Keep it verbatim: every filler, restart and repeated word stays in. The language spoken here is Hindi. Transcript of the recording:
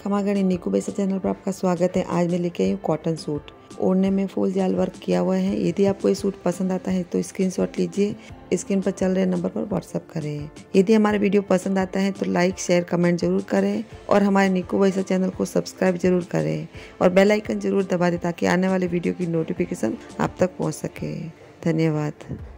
खमागणी निकू बैसा चैनल पर आपका स्वागत है। आज मैं लेके आई हूँ कॉटन सूट, ओढ़ने में फुल जाल वर्क किया हुआ है। यदि आपको ये सूट पसंद आता है तो स्क्रीनशॉट लीजिए, स्क्रीन पर चल रहे नंबर पर व्हाट्सअप करें। यदि हमारा वीडियो पसंद आता है तो लाइक शेयर कमेंट जरूर करें और हमारे निकू बैसा चैनल को सब्सक्राइब जरूर करें और बेल आइकन जरूर दबा दें ताकि आने वाले वीडियो की नोटिफिकेशन आप तक पहुँच सके। धन्यवाद।